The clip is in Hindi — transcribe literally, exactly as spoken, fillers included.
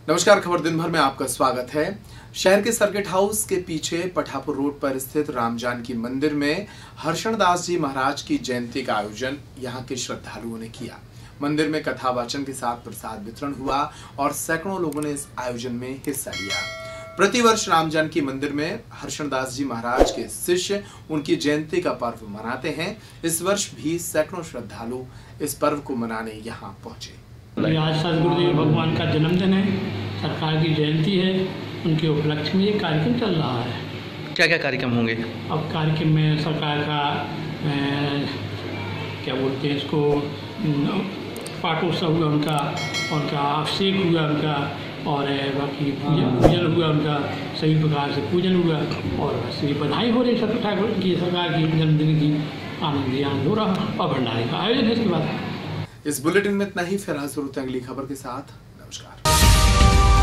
नमस्कार, खबर दिन भर में आपका स्वागत है। शहर के सर्किट हाउस के पीछे पठापुर रोड पर स्थित राम जानकी मंदिर में हर्षण दास जी महाराज की जयंती का आयोजन यहां के श्रद्धालुओं ने किया। मंदिर में कथा वाचन के साथ प्रसाद वितरण हुआ और सैकड़ों लोगों ने इस आयोजन में हिस्सा लिया। प्रतिवर्ष राम जानकी मंदिर में हर्षण दास जी महाराज के शिष्य उनकी जयंती का पर्व मनाते हैं। इस वर्ष भी सैकड़ों श्रद्धालु इस पर्व को मनाने यहाँ पहुंचे। आज सदगुरुदेव भगवान का जन्मदिन है, सरकार की जयंती है, उनके उपलक्ष्य में ये कार्यक्रम चल रहा है। क्या क्या कार्यक्रम होंगे? अब कार्यक्रम में सरकार का ए, क्या बोलते हैं इसको, पाठोत्सव हुआ उनका, उनका अभिषेक हुआ उनका, और बाकी पूजन पूजन हुआ उनका, सभी प्रकार से पूजन हुआ और बस ये बधाई हो रही सब ठाकुर की, सरकार की जन्मदिन की आनंद आनंद हो रहा और भंडारे का आयोजन है इसके बाद। इस बुलेटिन में इतना ही। फिर हाजिर होते हैं अगली खबर के साथ। नमस्कार।